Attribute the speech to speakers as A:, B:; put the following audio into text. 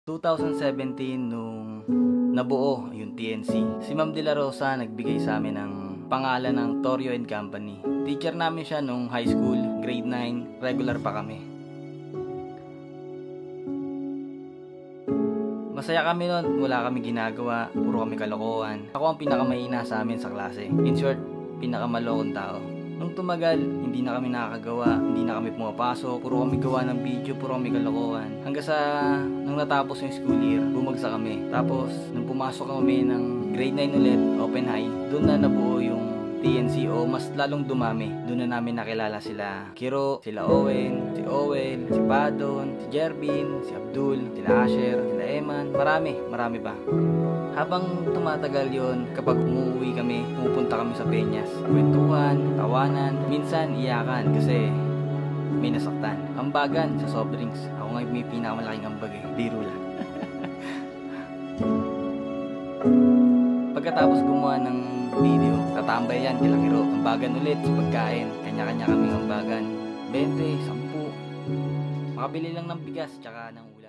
A: 2017 nung nabuo yung TNC. Si Ma'am De La Rosa nagbigay sa amin ng pangalan ng Torio and Company. Teacher namin siya nung high school, grade 9, regular pa kami. Masaya kami noon, wala kami ginagawa, puro kami kalokohan. Ako ang pinakamahina sa amin sa klase. In short, pinakamalokong tao. Nung tumagal, hindi na kami nakakagawa, hindi na kami pumapasok, puro kami gawa ng video, puro kami kalokohan. Hanggang sa, nung natapos yung school year, bumagsak kami. Tapos, nung pumasok kami ng grade 9 ulit, open high, doon na nabuo yung TNC o mas lalong dumami. Doon na namin nakilala sila Kiro, sila Owen, si Owel, si Padon, si Jervin, si Abdul, sila Asher, sila Eman, marami pa. Habang tumatagal yon, kapag umuwi kami, pupunta kami sa Peñas. Kwentuhan, tawanan, minsan iyakan kasi may nasaktan. Ambagan sa soft drinks. Ako nga may pinakamalaking ambag eh. Biro lang. Pagkatapos gumawa ng video, tatambay yan kila Kiro. Ambagan ulit sa pagkain. Kanya-kanya kaming ambagan. 20, 10. Makabili lang ng bigas tsaka ng